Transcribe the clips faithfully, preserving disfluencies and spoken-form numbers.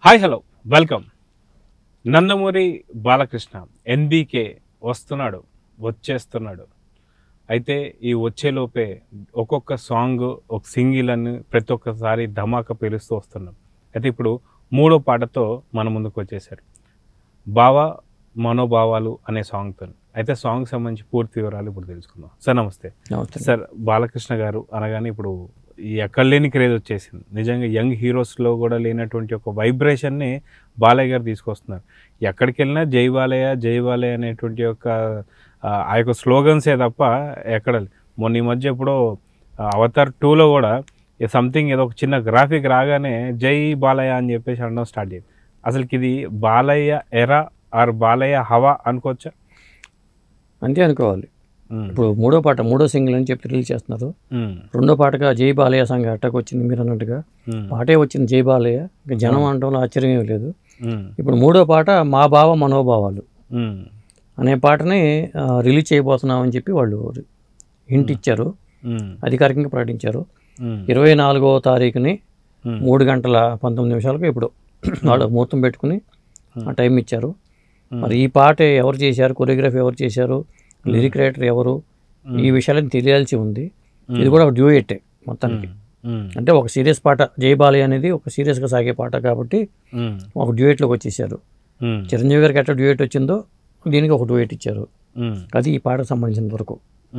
Hi hello welcome. Nandamuri Balakrishna NBK వస్తున్నాడు, వచ్చేస్తున్నాడు. అయితే ఈ వచ్చేలోపే ఒక్కొక్క సాంగ్, ఒక సింగిల్ అని ప్రతి ఒక్కసారి ధమాకా పిలుస్తూ వస్తున్నాం. అయితే ఇప్పుడు మూడో పాటతో మన ముందుకు వచ్చేసారు, బావ మనోభావాలు అనే సాంగ్తో. అయితే సాంగ్ సంబంధించి పూర్తి వివరాలు ఇప్పుడు తెలుసుకుందాం. సార్ నమస్తే. సార్, బాలకృష్ణ గారు అనగానే ఇప్పుడు ఎక్కడ లేని క్రేజ్ వచ్చేసింది. నిజంగా యంగ్ హీరోస్లో కూడా లేనటువంటి ఒక వైబ్రేషన్ని బాలయ్య గారు తీసుకొస్తున్నారు. ఎక్కడికి వెళ్ళినా జై బాలయ్య జై బాలయ్య అనేటువంటి ఒక ఆ యొక్క స్లోగన్సే తప్ప ఎక్కడ. మొన్న ఈ మధ్య ఎప్పుడో అవతార్ టూలో కూడా సంథింగ్ ఏదో ఒక చిన్న గ్రాఫిక్ రాగానే జై బాలయ్య అని చెప్పేసి అనడం స్టార్ట్ అయ్యింది. అసలుకి ఇది బాలయ్య ఎరా ఆర్ బాలయ్య హవా అనుకోవచ్చా? అంతే అనుకోవాలి. ఇప్పుడు మూడో పాట, మూడో సింగిల్ అని చెప్పి రిలీజ్ చేస్తున్నారు. రెండో పాటగా జై బాలయ్య సాంగ్ అటాక్ వచ్చింది. మీరు అన్నట్టుగా పాటే వచ్చింది జై బాలయ్య, ఇంకా జనం అనడంలో ఆశ్చర్యం ఏం లేదు. ఇప్పుడు మూడో పాట మా బావ మనోభావాలు అనే పాటని రిలీజ్ చేయబోతున్నామని చెప్పి వాళ్ళు హింట్ ఇచ్చారు, అధికారికంగా ప్రకటించారు. ఇరవై నాలుగో తారీఖుని మూడు గంటల పంతొమ్మిది నిమిషాలకు ఇప్పుడు వాళ్ళు ముహూర్తం పెట్టుకుని ఆ టైం ఇచ్చారు. మరి ఈ పాట ఎవరు చేశారు, కొరియోగ్రఫీ ఎవరు చేశారు, లిరిక్ రైటర్ ఎవరు, ఈ విషయాలను తెలియాల్సి ఉంది. ఇది కూడా ఒక డ్యూయెట్టే మొత్తానికి. అంటే ఒక సీరియస్ పాట, జై బాలయ్య అనేది ఒక సీరియస్గా సాగే పాట కాబట్టి ఒక డ్యూయెట్లోకి వచ్చేసారు. చిరంజీవి గారికి ఎట్లా డ్యూయెట్ వచ్చిందో దీనికి ఒక డ్యూయెట్ ఇచ్చారు. అది ఈ పాటకు సంబంధించిన వరకు.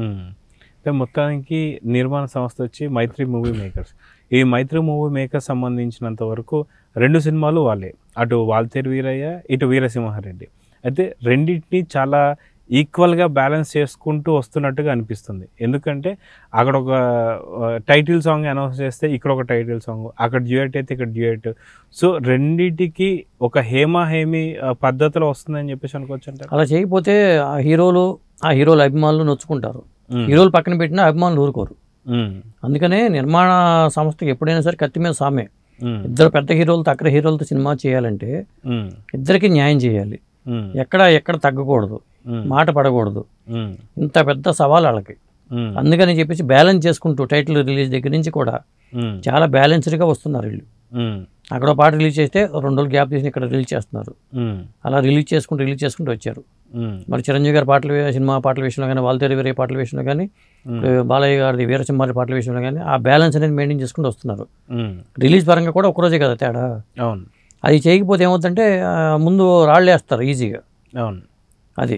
మొత్తానికి నిర్మాణ సంస్థ వచ్చి మైత్రి మూవీ మేకర్స్. ఈ మైత్రి మూవీ మేకర్స్ సంబంధించినంత వరకు రెండు సినిమాలు వాళ్ళే, అటు వాల్తేరు వీరయ్య, ఇటు వీరసింహారెడ్డి. అయితే రెండింటిని చాలా ఈక్వల్గా బ్యాలెన్స్ చేసుకుంటూ వస్తున్నట్టుగా అనిపిస్తుంది. ఎందుకంటే అక్కడ ఒక టైటిల్ సాంగ్ అనౌన్స్ చేస్తే ఇక్కడ ఒక టైటిల్ సాంగ్, అక్కడ డ్యూయట్ అయితే ఇక్కడ డ్యూయట్. సో రెండింటికి ఒక హేమా హేమి పద్ధతిలో వస్తుందని చెప్పేసి అనుకోవచ్చు అంటారు. అలా చేయకపోతే ఆ హీరోలు, ఆ హీరోల అభిమానులు నొచ్చుకుంటారు. హీరోలు పక్కన పెట్టినా అభిమానులు ఊరుకోరు. అందుకనే నిర్మాణ సంస్థకి ఎప్పుడైనా సరే కత్తి మీద సామే. ఇద్దరు పెద్ద హీరోలతో అక్కడ హీరోలతో సినిమా చేయాలంటే ఇద్దరికి న్యాయం చేయాలి. ఎక్కడ ఎక్కడ తగ్గకూడదు, మాట పడకూడదు. ఇంత పెద్ద సవాల్ వాళ్ళకి. అందుకని చెప్పేసి బ్యాలెన్స్ చేసుకుంటూ టైటిల్ రిలీజ్ దగ్గర నుంచి కూడా చాలా బ్యాలెన్స్డ్గా వస్తున్నారు వీళ్ళు. అక్కడ పాట రిలీజ్ చేస్తే రెండు రోజులు గ్యాప్ తీసి ఇక్కడ రిలీజ్ చేస్తున్నారు. అలా రిలీజ్ చేసుకుంటూ రిలీజ్ చేసుకుంటూ వచ్చారు. మరి చిరంజీవి గారి పాటల సినిమా పాటల విషయంలో కానీ, వాల్తేరు వీరయ్య పాటల విషయంలో కానీ, బాలయ్య గారి వీరసింహారెడ్డి పాటల విషయంలో కానీ ఆ బ్యాలెన్స్ అనేది మెయింటైన్ చేసుకుంటూ వస్తున్నారు. రిలీజ్ పరంగా కూడా ఒకరోజే కదా తేడా. అది చేయకపోతే ఏమవుతుందంటే ముందు రాళ్ళేస్తారు ఈజీగా. అవును, అది.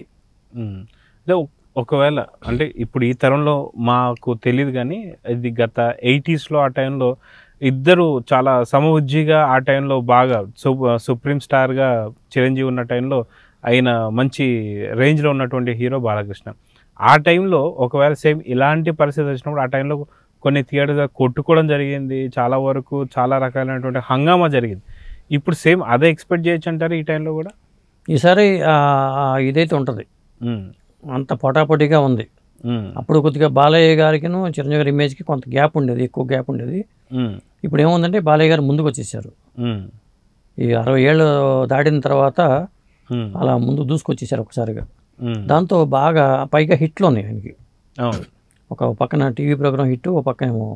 ఒకవేళ అంటే ఇప్పుడు ఈ తరంలో మాకు తెలియదు కానీ ఇది గత ఎయిటీస్లో ఆ టైంలో ఇద్దరు చాలా సమవుజ్జిగా ఆ టైంలో బాగా సు సుప్రీం స్టార్గా చిరంజీవి ఉన్న టైంలో ఆయన మంచి రేంజ్లో ఉన్నటువంటి హీరో బాలకృష్ణ. ఆ టైంలో ఒకవేళ సేమ్ ఇలాంటి పరిస్థితి వచ్చినప్పుడు ఆ టైంలో కొన్ని థియేటర్స్ కొట్టుకోవడం జరిగింది, చాలా వరకు చాలా రకాలైనటువంటి హంగామా జరిగింది. ఇప్పుడు సేమ్ అదే ఎక్స్పెక్ట్ చేయొచ్చు అంటారు ఈ టైంలో కూడా? ఈసారి ఇదైతే ఉంటుంది, అంత పోటాపోటీగా ఉంది. అప్పుడు కొద్దిగా బాలయ్య గారికి చిరంజీవి గారి ఇమేజ్కి కొంత గ్యాప్ ఉండేది, ఎక్కువ గ్యాప్ ఉండేది. ఇప్పుడు ఏముందంటే బాలయ్య గారు ముందుకు వచ్చేసారు. ఈ అరవై ఏళ్ళు దాటిన తర్వాత అలా ముందు దూసుకొచ్చేసారు ఒకసారిగా. దాంతో బాగా పైగా హిట్లు ఉన్నాయి ఆయనకి. ఒక పక్కన టీవీ ప్రోగ్రామ్ హిట్, ఒక పక్కన ఏమో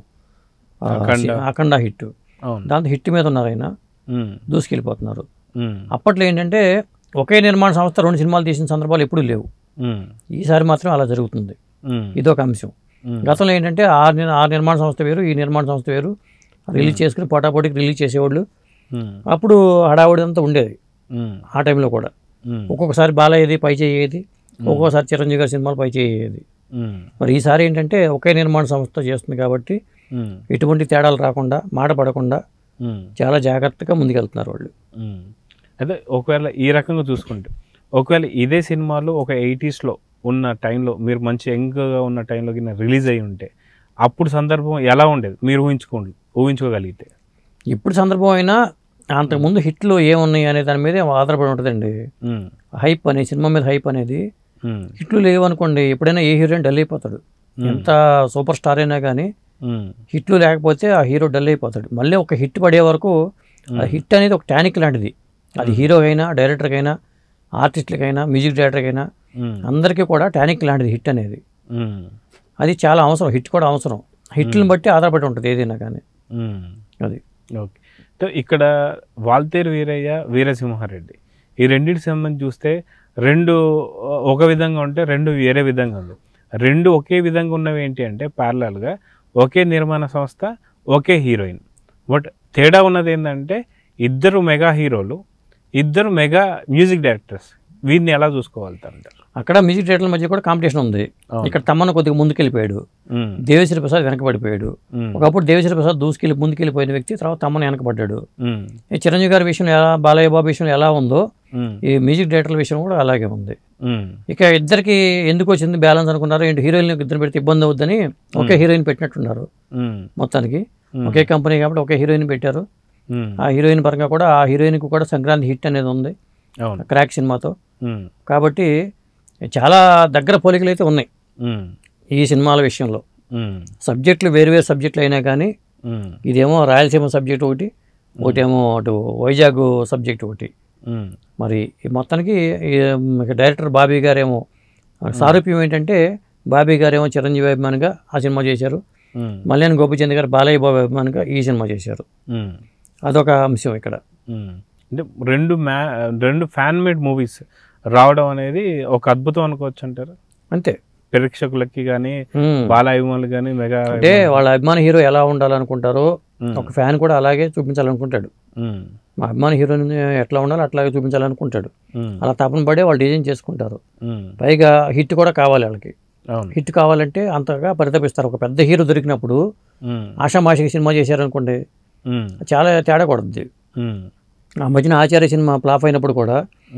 అఖండ హిట్. దాంతో హిట్ మీద ఉన్నారు ఆయన, దూసుకెళ్ళిపోతున్నారు. అప్పట్లో ఏంటంటే ఒకే నిర్మాణ సంస్థ రెండు సినిమాలు తీసిన సందర్భాలు ఎప్పుడూ లేవు. ఈసారి మాత్రం అలా జరుగుతుంది. ఇదొక అంశం. గతంలో ఏంటంటే ఆ ఆ నిర్మాణ సంస్థ వేరు, ఈ నిర్మాణ సంస్థ వేరు, రిలీజ్ చేసుకుని పోటాపోటీకి రిలీజ్ చేసేవాళ్ళు. అప్పుడు హడావుడి అంతా ఉండేది ఆ టైంలో కూడా. ఒక్కొక్కసారి బాలయ్యది పై చేయేది, ఒక్కొక్కసారి చిరంజీవి గారి సినిమాలు పై చేయేది. మరి ఈసారి ఏంటంటే ఒకే నిర్మాణ సంస్థ చేస్తుంది కాబట్టి ఎటువంటి తేడాలు రాకుండా, మాట పడకుండా చాలా జాగ్రత్తగా ముందుకెళ్తున్నారు వాళ్ళు. అదే ఒకవేళ ఈ రకంగా చూసుకుంటే, ఒకవేళ ఇదే సినిమాలో ఒక ఎయిటీస్లో ఉన్న టైంలో మీరు మంచి యంగ్గా ఉన్న టైంలో రిలీజ్ అయ్యి ఉంటే అప్పుడు సందర్భం ఎలా ఉండేది మీరు ఊహించుకోండి ఊహించుకోగలిగితే? ఇప్పుడు సందర్భం అయినా అంతకుముందు హిట్లు ఏమున్నాయి అనే దాని మీద ఆధారపడి ఉంటుందండి. హైప్ అనే సినిమా మీద హైప్ అనేది. హిట్లు లేవనుకోండి ఎప్పుడైనా ఏ హీరోయిన్ డల్ అయిపోతాడు. ఎంత సూపర్ స్టార్ అయినా కానీ హిట్లు లేకపోతే ఆ హీరో డల్ అయిపోతాడు. మళ్ళీ ఒక హిట్ పడే వరకు ఆ హిట్ అనేది ఒక టానిక్ లాంటిది. అది హీరో అయినా, డైరెక్టర్కైనా, ఆర్టిస్టులకైనా, మ్యూజిక్ డైరెక్టర్కైనా అందరికీ కూడా టానిక్ లాంటిది హిట్ అనేది. అది చాలా అవసరం, హిట్ కూడా అవసరం. హిట్లను బట్టి ఆధారపడి ఉంటుంది ఏదైనా కానీ. అది ఓకే. ఇక్కడ వాల్తేరు వీరయ్య, వీరసింహారెడ్డి ఈ రెండింటికి సంబంధించి చూస్తే రెండు ఒక విధంగా ఉంటే రెండు వేరే విధంగా ఉంది. రెండు ఒకే విధంగా ఉన్నవి ఏంటి అంటే ప్యారలల్గా ఒకే నిర్మాణ సంస్థ, ఒకే హీరోయిన్. బట్ తేడా ఉన్నది ఏంటంటే ఇద్దరు మెగా హీరోలు, ఇద్దరు మెగా మ్యూజిక్ డైరెక్టర్స్. వీరిని ఎలా చూసుకోగలుగుతారంటారు? అక్కడ మ్యూజిక్ డైరెక్టర్ల మధ్య కూడా కాంపిటీషన్ ఉంది. ఇక్కడ తమన్ కొద్దిగా ముందుకెళ్ళిపోయాడు, దేవిశ్రీ ప్రసాద్ వెనకబడిపోయాడు. ఒకప్పుడు దేవిశ్రీ ప్రసాద్ దూసుకెళ్ళి ముందుకెళ్ళిపోయిన వ్యక్తి, తర్వాత తమన్ వెనకబడ్డాడు. ఈ చిరంజీవి గారి విషయంలో ఎలా, బాలయ్య బాబు విషయంలో ఎలా ఉందో ఈ మ్యూజిక్ డైరెక్టర్ల విషయం కూడా అలాగే ఉంది. ఇక ఇద్దరికి ఎందుకు వచ్చింది బ్యాలెన్స్ అనుకున్నారు ఏంటి, హీరోయిన్ ఇద్దరు పెడితే ఇబ్బంది అవుద్దని ఒకే హీరోయిన్ పెట్టినట్టున్నారు. మొత్తానికి ఒకే కంపెనీ కాబట్టి ఒకే హీరోయిన్ పెట్టారు. ఆ హీరోయిన్ పరంగా కూడా ఆ హీరోయిన్కి కూడా సంక్రాంతి హిట్ అనేది ఉంది క్రాక్ సినిమాతో. కాబట్టి చాలా దగ్గర పోలికలు అయితే ఉన్నాయి ఈ సినిమాల విషయంలో. సబ్జెక్టులు వేరు వేరు సబ్జెక్టులు అయినా కానీ ఇదేమో రాయలసీమ సబ్జెక్ట్ ఒకటి, ఒకటేమో అటు వైజాగ్ సబ్జెక్ట్ ఒకటి. మరి మొత్తానికి డైరెక్టర్ బాబీ గారేమో సారూప్యం ఏంటంటే బాబీ గారేమో చిరంజీవి అభిమానిగా ఆ సినిమా చేశారు, మల్యాన్ గోపిచంద్ గారు బాలయ్య బాబు అభిమానిగా ఈ సినిమా చేశారు. అదొక అంశం ఇక్కడ. అంటే రెండు మ్యా రెండు ఫ్యాన్ మేడ్ మూవీస్ రావడం అనేది ఒక అద్భుతం అనుకోవచ్చు అంటారు. అంతే, ప్రేక్షకులకి కానీ బాల అభిమానులు కానీ మెగా అంటే వాళ్ళ అభిమాన హీరో ఎలా ఉండాలనుకుంటారో ఒక ఫ్యాన్ కూడా అలాగే చూపించాలనుకుంటాడు. మా అభిమాన హీరోని ఎట్లా ఉండాలో అట్లాగే చూపించాలనుకుంటాడు. అలా తపన పడే వాళ్ళు డిజైన్ చేసుకుంటారు. పైగా హిట్ కూడా కావాలి వాళ్ళకి. హిట్ కావాలంటే అంతగా పరితపిస్తారు. ఒక పెద్ద హీరో దొరికినప్పుడు ఆషామాషికి సినిమా చేశారనుకోండి చాలా తేడా కొడుద్ది. ఆ మధ్యన ఆచార్య సినిమా ఫ్లాప్ అయినప్పుడు కూడా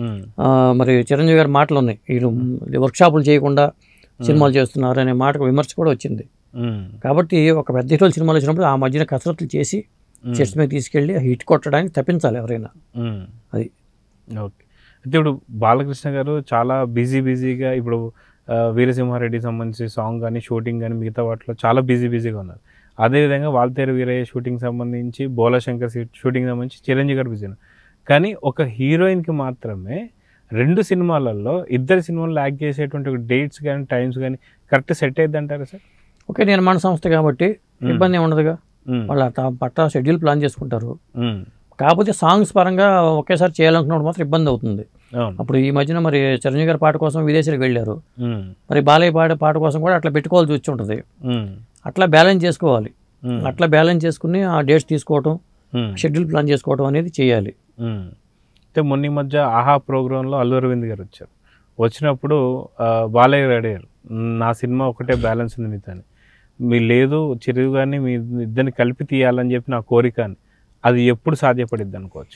మరి చిరంజీవి గారి మాటలు ఉన్నాయి, వీళ్ళు వర్క్షాపులు చేయకుండా సినిమాలు చేస్తున్నారు అనే మాట విమర్శ కూడా వచ్చింది. కాబట్టి ఒక పెద్ద హీరోలు సినిమాలు వచ్చినప్పుడు ఆ మధ్యన కసరత్తులు చేసి చెట్స్ మీద తీసుకెళ్ళి హిట్ కొట్టడానికి తప్పించాలి ఎవరైనా. అది ఓకే. అయితే ఇప్పుడు బాలకృష్ణ గారు చాలా బిజీ బిజీగా ఇప్పుడు వీరసింహారెడ్డికి సంబంధించి సాంగ్ కానీ షూటింగ్ కానీ మిగతా వాటిలో చాలా బిజీ బిజీగా ఉన్నారు. అదేవిధంగా వాల్తేరు వీరయ్య షూటింగ్ సంబంధించి, బోలాశంకర్ షూటింగ్ సంబంధించి చిరంజీవి గారు బిజీ ఉన్నారు. కానీ ఒక హీరోయిన్కి మాత్రమే రెండు సినిమాలలో ఇద్దరు సినిమాల్లో యాక్ట్ చేసేటువంటి డేట్స్ కానీ టైమ్స్ కానీ కరెక్ట్ సెట్ అయ్యిద్ది అంటారా సార్? ఓకే, నిర్మాణ సంస్థ కాబట్టి ఇబ్బంది ఉండదుగా, వాళ్ళు పట్టా షెడ్యూల్ ప్లాన్ చేసుకుంటారు. కాకపోతే సాంగ్స్ పరంగా ఒకేసారి చేయాలనుకున్నప్పుడు మాత్రం ఇబ్బంది అవుతుంది. అప్పుడు ఈ మధ్యన మరి చిరంజీవి గారి పాట కోసం విదేశాలకు వెళ్ళారు, మరి బాలయ్య పాట పాట కోసం కూడా అట్లా పెట్టుకోవాల్సి వచ్చి ఉంటుంది. అట్లా బ్యాలెన్స్ చేసుకోవాలి. అట్లా బ్యాలెన్స్ చేసుకుని ఆ డేట్స్ తీసుకోవటం, షెడ్యూల్ ప్లాన్ చేసుకోవటం అనేది చేయాలి. అయితే మొన్న ఈ మధ్య ఆహా ప్రోగ్రాంలో అల్లు అరవింద్ గారు వచ్చారు. వచ్చినప్పుడు బాలయ్య రెడీ అయ్యారు, నా సినిమా ఒకటే బ్యాలెన్స్ ఉంది మీతో అని. మీ లేదు చిరుగు కానీ మీ ఇద్దరిని కలిపి తీయాలని చెప్పి నా కోరిక అని. అది ఎప్పుడు సాధ్యపడిద్ది అనుకోవచ్చు?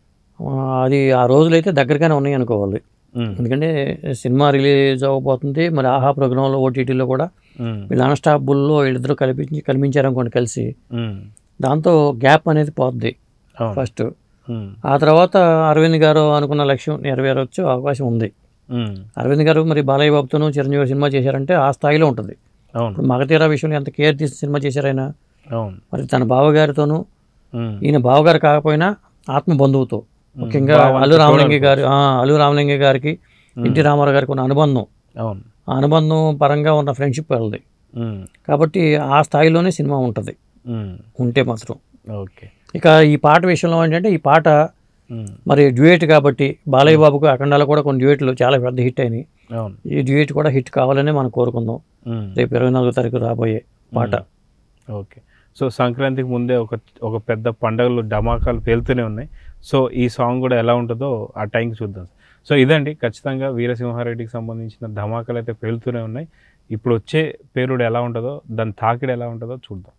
అది ఆ రోజులైతే దగ్గరగానే ఉన్నాయి అనుకోవాలి. ఎందుకంటే సినిమా రిలీజ్ అవ్వబోతుంది, మరి ఆహా ప్రోగ్రాంలో ఓటీటీలో కూడా వీళ్ళు అన్స్టాపుల్లో వీళ్ళిద్దరూ కల్పించి కల్పించారనుకోండి కలిసి, దాంతో గ్యాప్ అనేది పోద్ది ఫస్ట్. ఆ తర్వాత అరవింద్ గారు అనుకున్న లక్ష్యం నెరవేరొచ్చు అవకాశం ఉంది. అరవింద్ గారు మరి బాలయ్య బాబుతోనూ చిరంజీవి గారు సినిమా చేశారంటే ఆ స్థాయిలో ఉంటుంది. ఇప్పుడు మగతీరా విషయంలో ఎంత కేర్ తీసి సినిమా చేశారైనా, మరి తన బావగారితోనూ, ఈయన బావగారు కాకపోయినా ఆత్మ బంధువుతో, ముఖ్యంగా అల్లు రామలింగ గారు అల్లు రామలింగ గారికి ఎన్టీ రామారావు గారికి ఉన్న అనుబంధం, ఆ అనుబంధం పరంగా ఉన్న ఫ్రెండ్షిప్ వాళ్ళది. కాబట్టి ఆ స్థాయిలోనే సినిమా ఉంటుంది ఉంటే మాత్రం. ఓకే. ఇక ఈ పాట విషయంలో ఏంటంటే ఈ పాట మరి డ్యూయేట్ కాబట్టి బాలయ్య బాబుకు అఖండాలు కూడా కొన్ని డ్యూయేట్లు చాలా పెద్ద హిట్ అయినాయి. ఈ డ్యూయేట్ కూడా హిట్ కావాలని మనం కోరుకుందాం రేపు ఇరవై నాలుగో తారీఖు రాబోయే పాట. ఓకే. సో సంక్రాంతికి ముందే ఒక ఒక పెద్ద పండుగలు ధమాకాలు పేలుతూనే ఉన్నాయి. సో ఈ సాంగ్ కూడా ఎలా ఉంటుందో ఆ టైంకి చూద్దాం. సో ఇదండి, ఖచ్చితంగా వీరసింహారెడ్డికి సంబంధించిన ధమాకాలు అయితే పేలుతూనే ఉన్నాయి. ఇప్పుడు వచ్చే పేరుడు ఎలా ఉంటుందో, దాని తాకిడి ఎలా ఉంటుందో చూద్దాం.